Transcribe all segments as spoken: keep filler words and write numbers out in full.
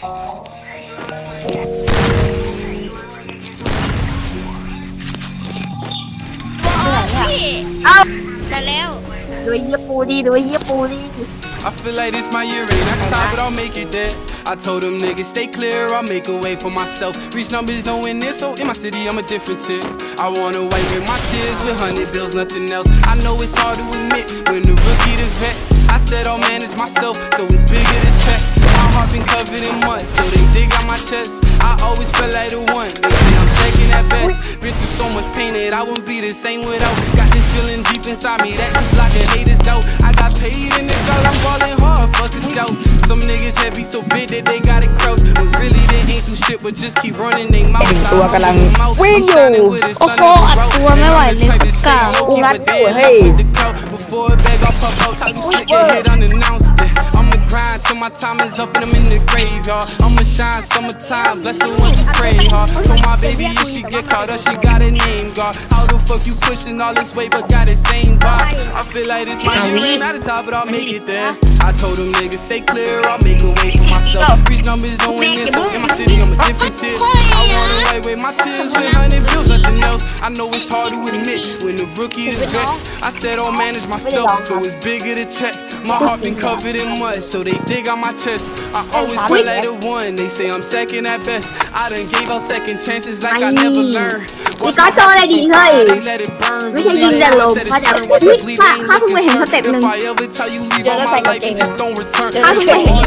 เอ้าได้แล้วดูเยี่ยปูดิดูเยี่ยปูดิ I feel like this my year, ain't I can top it, I'll make it there. I told them niggas stay clear, I'll make a way for myself. Reach numbers nowhere near, so in my city I'm a different tier. I wanna wipe with my tears with hundred bills, nothing else. I know it's hard to admit when the rookie the vet. I said I'll manage myself, so it's bigger to check. My heart been covered in mud, so they dig out my chest. I always felt like the one, they say I'm second at best. Been through so much pain that I wouldn't be the same without. Got this feeling deep inside me that just blocking haters out. I got paid in the drought, I'm ballin' hard, fuck a scout. Some niggas heavy so big that they gotta crouch, but really they ain't do shit but just keep running they mouth. ตัวกำลังวิ่งอยู่โอ้โหอัดตัวไม่ไหวเลยสักกากูรัดอยู่เฮ้ย Before a bag off pop out, talk shit get hit unannounced. I'ma grind till my time is up and I'm in the graveyard. I'ma shine summertime, bless the ones who pray hard. Told my baby if she get caught up, she got a name guard. How the fuck you pushing all this weight but got the same vibe? I feel like this my year, ain't at the top, but I'll make it there. I told them niggas stay clear, I'll make a way for myself. Reach numbers don't win this, so in my city I'm a different tier. I wanna wipe away my tears with hundred bills, nothing else. I know it's hard to admit when the rookie is vet. I said I'll manage myself, so it's bigger to check. My heart been covered in mud, so they dig out my chest. I always feel like the one, they say I'm second at best. I done gave out second chances like I never learned. อีกก็โชว์อะไรดีเฮ้ยไม่ใช่ยิงแต่ลมเขาจะอุ้ยข้าข้าเพิ่งไปเห็นสเต็ปหนึ่งเจอก็ใส่กางเกงข้าเพิ่งไปเห็น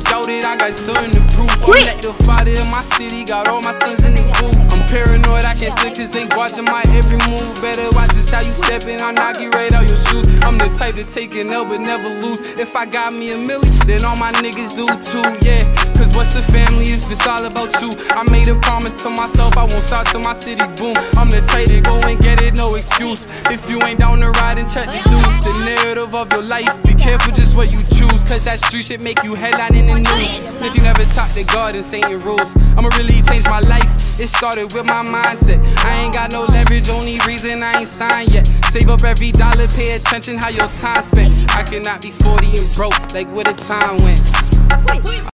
อุ้ย I'm paranoid, I can't sleep cause they watching my every move. Better watch this how you stepping, I'll knock you right out your shoes. I'm the type to take an L but never lose. If I got me a milli, then all my niggas do too, yeah. Cause what's a family if it's all about you? I made a promise to myself, I won't stop till my city boom. I'm the type to go and get it, no excuse. If you ain't down to ride and check the dudes, the narrative of your life, be careful just what you choose. Cause that street shit make you headline in the news. And if you never talk to God and Satan rules, I'ma really change my life. It started with my mindset. I ain't got no leverage, only reason I ain't signed yet. Save up every dollar, pay attention how your time spent. I cannot be forty and broke, like where the time went.